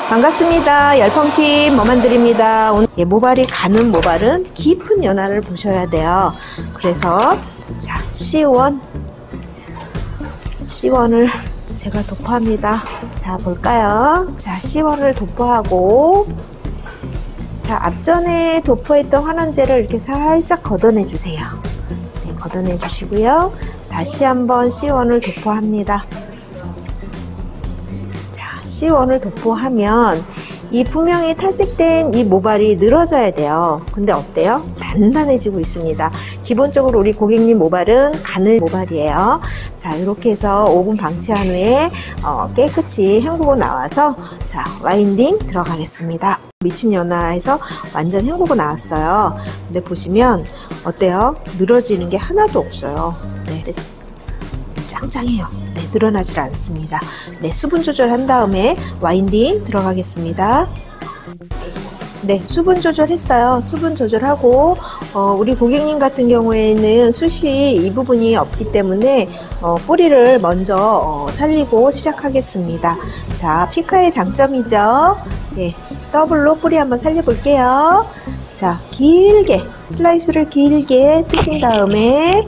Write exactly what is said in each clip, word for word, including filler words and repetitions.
반갑습니다. 열펑팀 머만들입니다. 오늘 예, 모발이 가는 모발은 깊은 연화를 보셔야 돼요. 그래서 자 씨 원 씨 원을 제가 도포합니다. 자 볼까요? 자 씨 원을 도포하고 자 앞전에 도포했던 환원제를 이렇게 살짝 걷어내 주세요. 네, 걷어내 주시고요. 다시 한번 씨 원을 도포합니다. 씨 원을 도포하면 이 분명히 탈색된 이 모발이 늘어져야 돼요. 근데 어때요? 단단해지고 있습니다. 기본적으로 우리 고객님 모발은 가늘 모발이에요. 자 이렇게 해서 오 분 방치한 후에 어, 깨끗이 헹구고 나와서 자 와인딩 들어가겠습니다. 미친 연화에서 완전 헹구고 나왔어요. 근데 보시면 어때요? 늘어지는 게 하나도 없어요. 네, 짱짱해요. 네, 늘어나질 않습니다. 네, 수분 조절한 다음에 와인딩 들어가겠습니다. 네, 수분 조절했어요. 수분 조절하고 어, 우리 고객님 같은 경우에는 숱이 이 부분이 없기 때문에 어, 뿌리를 먼저 어, 살리고 시작하겠습니다. 자, 피카의 장점이죠. 네, 더블로 뿌리 한번 살려볼게요. 자, 길게 슬라이스를 길게 뜨신 다음에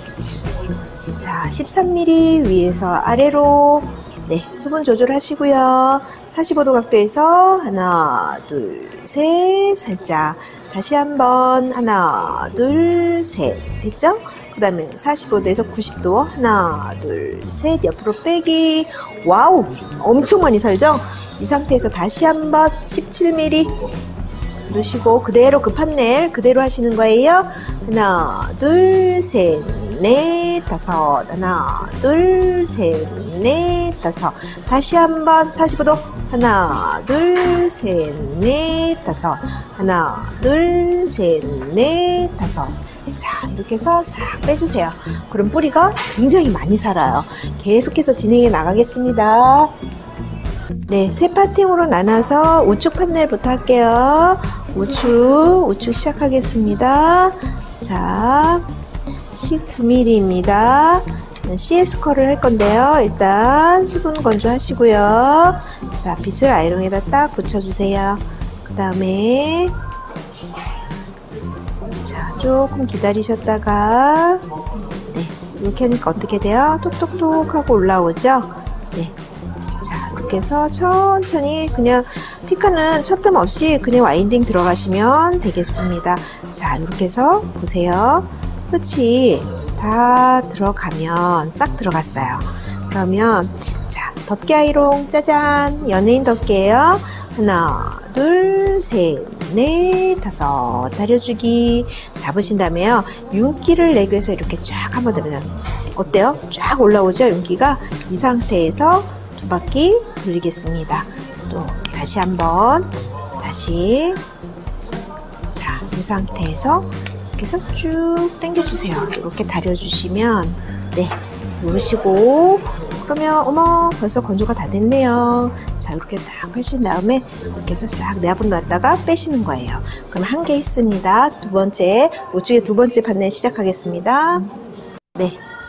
자, 십삼 밀리미터 위에서 아래로 네, 수분 조절하시고요. 사십오 도 각도에서 하나, 둘, 셋 살짝 다시 한번 하나, 둘, 셋 됐죠? 그 다음에 사십오 도에서 구십 도 하나, 둘, 셋 옆으로 빼기. 와우! 엄청 많이 살죠? 이 상태에서 다시 한번 십칠 밀리미터 넣으시고 그대로 그 판넬 그대로 하시는 거예요. 하나, 둘, 셋, 넷, 다섯. 하나, 둘, 셋, 넷, 다섯. 다시 한번 사십오 도. 하나, 둘, 셋, 넷, 다섯. 하나, 둘, 셋, 넷, 다섯. 자, 이렇게 해서 싹 빼주세요. 그럼 뿌리가 굉장히 많이 살아요. 계속해서 진행해 나가겠습니다. 네, 세 파팅으로 나눠서 우측 판넬부터 할게요. 우측, 우측 시작하겠습니다. 자, 십구 밀리미터입니다. 씨에스 컬을 할 건데요. 일단 수분 건조하시고요. 자, 빗을 아이롱에다 딱 붙여주세요. 그 다음에 자, 조금 기다리셨다가 네, 이렇게 하니까 어떻게 돼요? 톡톡톡 하고 올라오죠? 네. 자, 이렇게 해서 천천히 그냥 피카는 첫 뜸 없이 그냥 와인딩 들어가시면 되겠습니다. 자, 이렇게 해서 보세요. 끝이 다 들어가면 싹 들어갔어요. 그러면 자, 덮개 아이롱 짜잔! 연예인 덮개예요. 하나, 둘, 셋, 넷, 다섯. 다려주기. 잡으신 다음에요. 윤기를 내기 위해서 이렇게 쫙 한번 들면 어때요? 쫙 올라오죠? 윤기가. 이 상태에서 두 바퀴 돌리겠습니다. 또 다시 한번 다시 자, 이 상태에서 이렇게 해서 쭉 당겨주세요. 이렇게 다려주시면 네, 놓으시고 그러면 어머 벌써 건조가 다 됐네요. 자, 이렇게 딱 펼친 다음에 이렇게 해서 싹 내압으로 놨다가 빼시는 거예요. 그럼 한 개 있습니다. 두 번째 우측에 두 번째 판넬 시작하겠습니다. 네,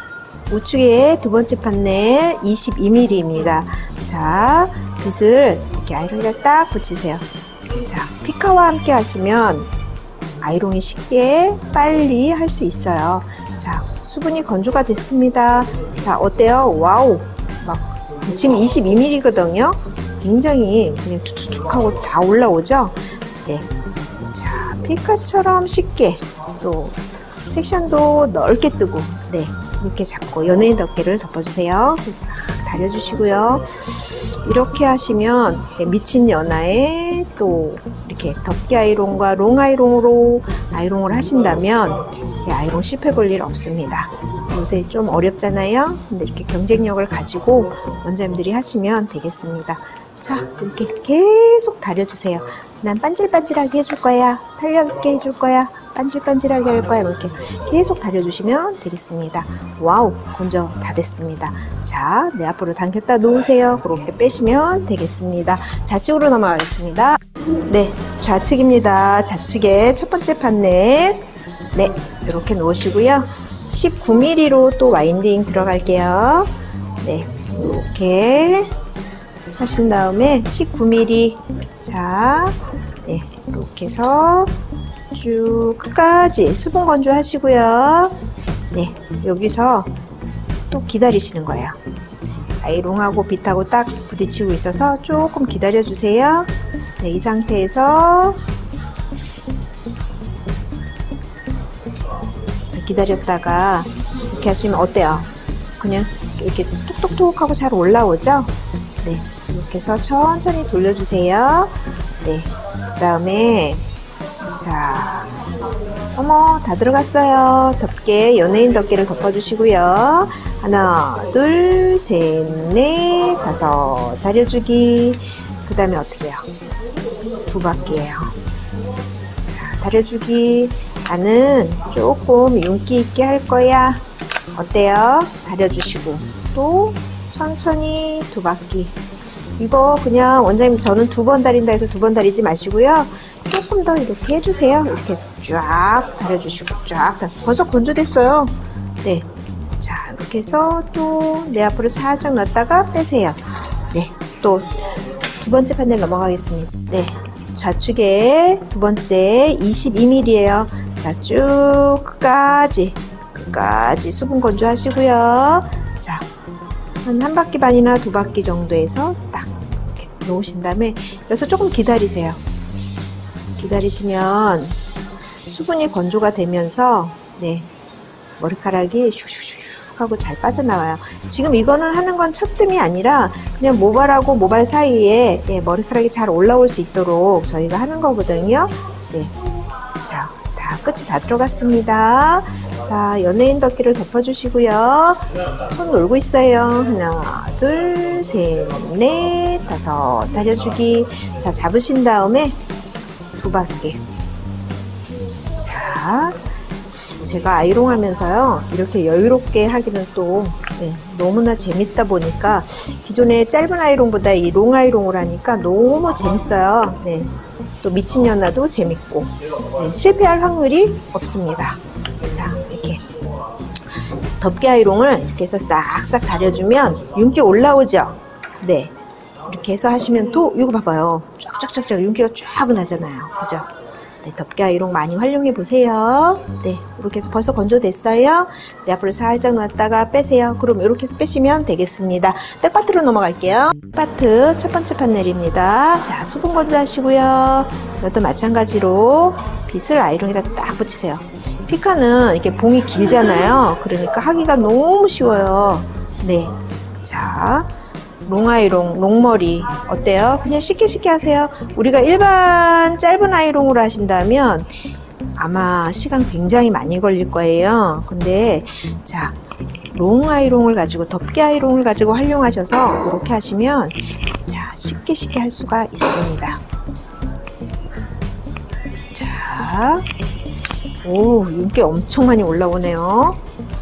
우측에 두 번째 판넬 이십이 밀리미터입니다. 자, 빗을 이렇게 아이롱에다 딱 붙이세요. 자, 피카와 함께 하시면 아이롱이 쉽게 빨리 할 수 있어요. 자, 수분이 건조가 됐습니다. 자, 어때요? 와우! 막 지금 이십이 밀리미터거든요. 굉장히 그냥 툭툭툭 하고 다 올라오죠? 네. 자, 피카처럼 쉽게 또 섹션도 넓게 뜨고 네. 이렇게 잡고 연예인 덮개를 덮어주세요. 싹 다려주시고요. 이렇게 하시면 미친 연화에 또 이렇게 덮개 아이롱과 롱 아이롱으로 아이롱을 하신다면 아이롱 실패 볼 일 없습니다. 요새 좀 어렵잖아요. 근데 이렇게 경쟁력을 가지고 원장님들이 하시면 되겠습니다. 자, 이렇게 계속 다려주세요. 난 반질반질하게 해줄 거야. 탄력있게 해줄 거야. 반질반질하게 할 거야. 이렇게 계속 다려주시면 되겠습니다. 와우, 건조 다 됐습니다. 자, 내 앞으로 당겼다 놓으세요. 그렇게 빼시면 되겠습니다. 좌측으로 넘어가겠습니다. 네, 좌측입니다. 좌측에 첫 번째 판넬 네, 이렇게 놓으시고요. 십구 밀리미터로 또 와인딩 들어갈게요. 네, 이렇게 하신 다음에 십구 밀리미터. 자, 네, 이렇게 해서 쭉 끝까지 수분 건조 하시고요. 네, 여기서 또 기다리시는 거예요. 아이롱하고 빗하고 딱 부딪히고 있어서 조금 기다려 주세요. 네, 이 상태에서 자, 기다렸다가 이렇게 하시면 어때요? 그냥 이렇게 톡톡톡 하고 잘 올라오죠? 네, 이렇게 해서 천천히 돌려주세요. 네, 그 다음에 자, 어머, 다 들어갔어요. 덮개, 연예인 덮개를 덮어주시고요. 하나, 둘, 셋, 넷, 다섯, 다려주기. 그 다음에 어떻게 해요? 두 바퀴예요. 자, 다려주기. 나는 조금 윤기 있게 할 거야. 어때요? 다려주시고 또 천천히 두 바퀴. 이거 그냥 원장님 저는 두 번 다린다 해서 두 번 다리지 마시고요. 조금 더 이렇게 해주세요. 이렇게 쫙 다려주시고 쫙. 벌써 건조됐어요. 네. 자, 이렇게 해서 또 내 앞으로 살짝 놨다가 빼세요. 네. 또 두 번째 판넬 넘어가겠습니다. 네. 좌측에 두 번째 이십이 밀리미터예요. 자, 쭉 끝까지 끝까지 수분 건조 하시고요. 자, 한 한 바퀴 반이나 두 바퀴 정도에서 딱 이렇게 놓으신 다음에 여기서 조금 기다리세요. 기다리시면 수분이 건조가 되면서 네, 머리카락이 슉슉슉 하고 잘 빠져나와요. 지금 이거는 하는 건 첫뜸이 아니라 그냥 모발하고 모발 사이에 예, 머리카락이 잘 올라올 수 있도록 저희가 하는 거거든요. 네. 자, 다 끝이 다 들어갔습니다. 자, 연예인 덮개를 덮어주시고요. 손 놀고 있어요. 하나, 둘, 셋, 넷, 다섯, 다려주기. 자, 잡으신 다음에 두 바퀴. 자, 제가 아이롱 하면서요, 이렇게 여유롭게 하기는 또 네, 너무나 재밌다 보니까 기존의 짧은 아이롱보다 이 롱 아이롱을 하니까 너무 재밌어요. 네, 또 미친 연아도 재밌고 네, 실패할 확률이 없습니다. 자, 이렇게 덮개 아이롱을 이렇게 해서 싹싹 다려주면 윤기 올라오죠? 네, 이렇게 해서 하시면 또 이거 봐봐요. 쫙쫙쫙쫙 윤기가 쫙 나잖아요. 그죠? 네, 덮개 아이롱 많이 활용해 보세요. 네, 이렇게 해서 벌써 건조됐어요. 네, 앞으로 살짝 놨다가 빼세요. 그럼 이렇게 해서 빼시면 되겠습니다. 백파트로 넘어갈게요. 백파트 첫 번째 판넬입니다. 자, 수분 건조하시고요. 이것도 마찬가지로 빗을 아이롱에다 딱 붙이세요. 피카는 이렇게 봉이 길잖아요. 그러니까 하기가 너무 쉬워요. 네, 자, 롱 아이롱, 롱머리 어때요? 그냥 쉽게 쉽게 하세요. 우리가 일반 짧은 아이롱으로 하신다면 아마 시간 굉장히 많이 걸릴 거예요. 근데 자, 롱 아이롱을 가지고 덮개 아이롱을 가지고 활용하셔서 이렇게 하시면 자, 쉽게 쉽게 할 수가 있습니다. 자, 오, 윤기 엄청 많이 올라오네요.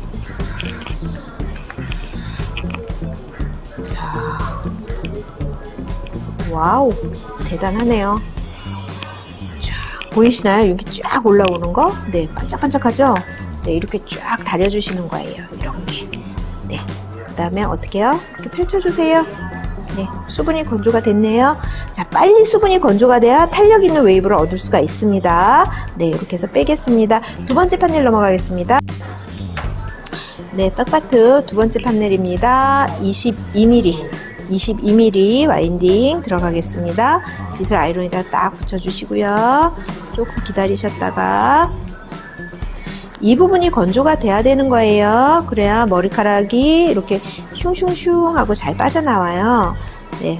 와우, 대단하네요. 자, 보이시나요? 윤기 쫙 올라오는 거? 네, 반짝반짝하죠? 네, 이렇게 쫙 다려주시는 거예요. 이렇게. 네, 그 다음에 어떻게 해요? 이렇게 펼쳐주세요. 네, 수분이 건조가 됐네요. 자, 빨리 수분이 건조가 돼야 탄력 있는 웨이브를 얻을 수가 있습니다. 네, 이렇게 해서 빼겠습니다. 두 번째 판넬 넘어가겠습니다. 네, 백파트 두 번째 판넬입니다. 이십이 밀리미터. 이십이 밀리미터 와인딩 들어가겠습니다. 빗을 아이론에다 딱 붙여주시고요. 조금 기다리셨다가 이 부분이 건조가 돼야 되는 거예요. 그래야 머리카락이 이렇게 슝슝슝 하고 잘 빠져나와요. 네,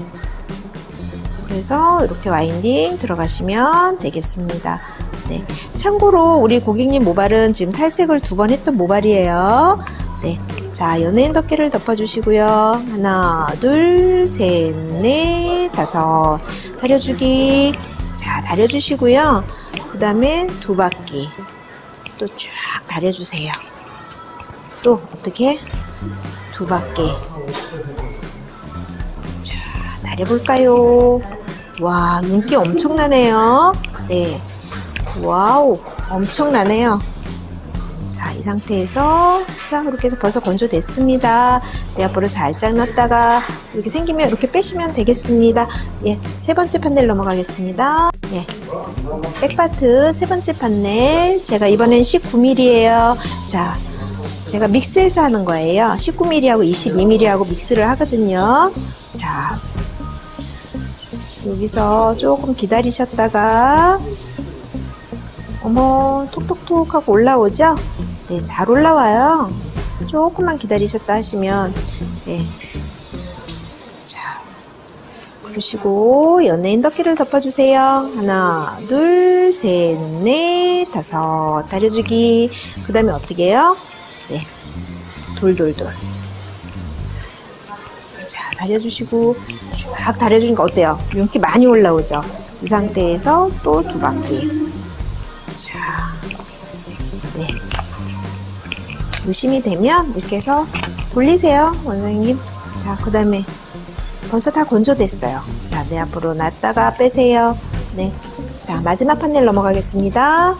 그래서 이렇게 와인딩 들어가시면 되겠습니다. 네, 참고로 우리 고객님 모발은 지금 탈색을 두 번 했던 모발이에요. 네, 자, 연예인 덮개를 덮어주시고요. 하나, 둘, 셋, 넷, 다섯. 다려주기. 자, 다려주시고요. 그 다음에 두 바퀴. 또 쫙 다려주세요. 또 어떻게? 두 바퀴. 자, 다려볼까요? 와, 윤기 엄청나네요. 네. 와우, 엄청나네요. 자, 이 상태에서 자, 이렇게 해서 벌써 건조됐습니다. 네, 앞으로 살짝 놨다가 이렇게 생기면 이렇게 빼시면 되겠습니다. 예, 세 번째 판넬 넘어가겠습니다. 예, 백바트 세 번째 판넬. 제가 이번엔 십구 밀리미터예요. 자, 제가 믹스해서 하는 거예요. 십구 밀리미터하고 이십이 밀리미터하고 믹스를 하거든요. 자, 여기서 조금 기다리셨다가 어머, 톡톡톡 하고 올라오죠? 네, 잘 올라와요. 조금만 기다리셨다 하시면, 네. 자, 그러시고, 연예인 덮개를 덮어주세요. 하나, 둘, 셋, 넷, 다섯. 다려주기. 그 다음에 어떻게 해요? 네. 돌돌돌. 자, 다려주시고, 쫙 다려주니까 어때요? 윤기 많이 올라오죠? 이 상태에서 또 두 바퀴. 자, 네. 무심이 되면 이렇게 해서 돌리세요, 원장님. 자, 그 다음에 벌써 다 건조됐어요. 자, 네, 앞으로 놨다가 빼세요. 네. 자, 마지막 판넬 넘어가겠습니다.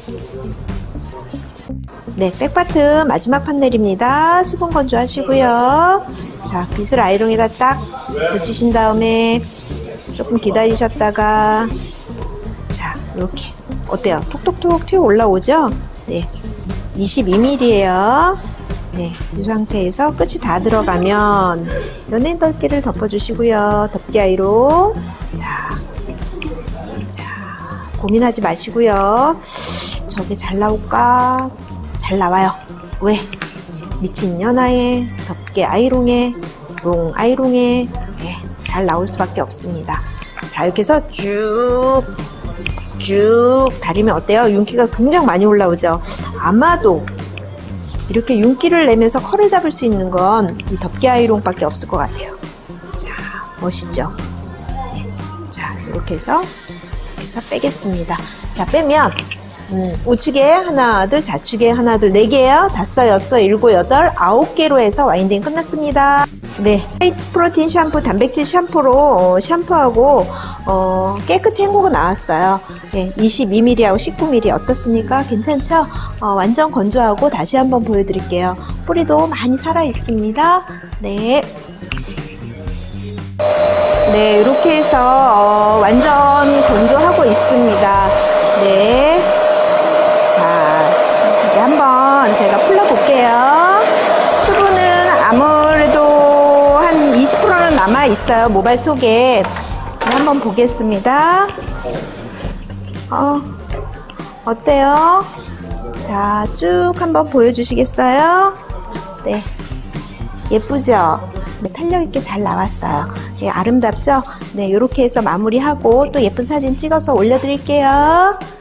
네, 백바트 마지막 판넬입니다. 수분 건조하시고요. 자, 빗을 아이롱에다 딱 붙이신 다음에 조금 기다리셨다가 자, 이렇게 어때요? 톡톡톡 튀어 올라오죠? 네, 이십이 밀리미터예요. 네, 이 상태에서 끝이 다 들어가면 연예인 덮개를 덮어주시고요. 덮개 아이로. 자, 자, 고민하지 마시고요. 저게 잘 나올까? 잘 나와요. 왜? 미친 연하에 덮개 아이롱에 롱 아이롱에 네, 잘 나올 수밖에 없습니다. 자, 이렇게 해서 쭉 쭉 다리면 어때요? 윤기가 굉장히 많이 올라오죠? 아마도 이렇게 윤기를 내면서 컬을 잡을 수 있는 건 이 덮개 아이롱 밖에 없을 것 같아요. 자, 멋있죠? 네. 자, 이렇게 해서, 이렇게 해서 빼겠습니다. 자, 빼면 음, 우측에 하나, 둘, 좌측에 하나, 둘, 네 개예요. 다섯, 여섯, 일곱, 여덟, 아홉 개로 해서 와인딩 끝났습니다. 네, 프로틴 샴푸, 단백질 샴푸로 어, 샴푸하고 어, 깨끗이 헹구고 나왔어요. 네, 이십이 밀리미터하고 십구 밀리미터 어떻습니까? 괜찮죠? 어, 완전 건조하고 다시 한번 보여드릴게요. 뿌리도 많이 살아 있습니다. 네, 네, 이렇게 해서 어, 완전 건조하고 있습니다. 네, 자, 이제 한번 제가 풀러볼게요. 수분은 아무래도 한 이십 퍼센트는 남아 있어요. 모발 속에. 한번 보겠습니다. 어, 어때요? 자, 쭉 한번 보여주시겠어요? 네, 예쁘죠? 네, 탄력 있게 잘 나왔어요. 네, 아름답죠? 네, 이렇게 해서 마무리하고 또 예쁜 사진 찍어서 올려드릴게요.